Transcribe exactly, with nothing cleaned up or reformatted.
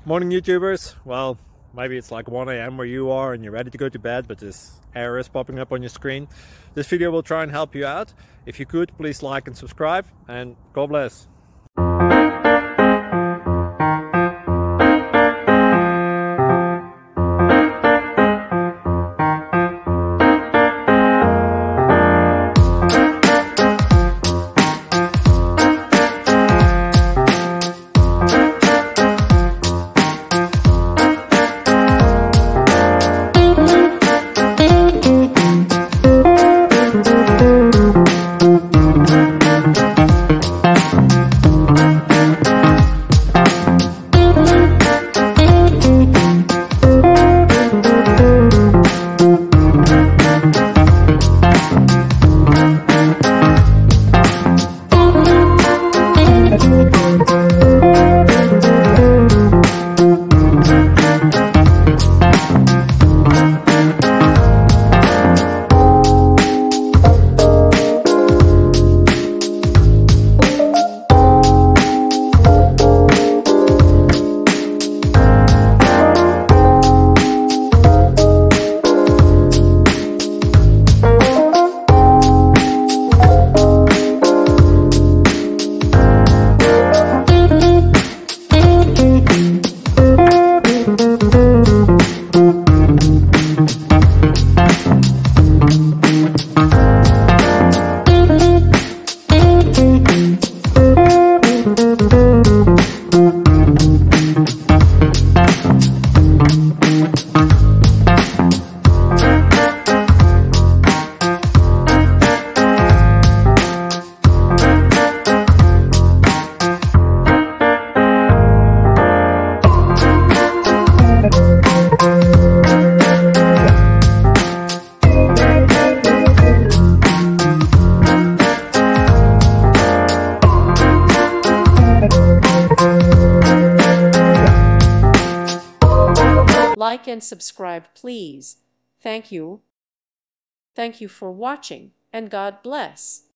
Morning YouTubers. Well, maybe it's like one A M where you are and you're ready to go to bed, but this error is popping up on your screen. This video will try and help you out. If you could, please like and subscribe, and God bless. Like and subscribe, please. Thank you. Thank you for watching, and God bless.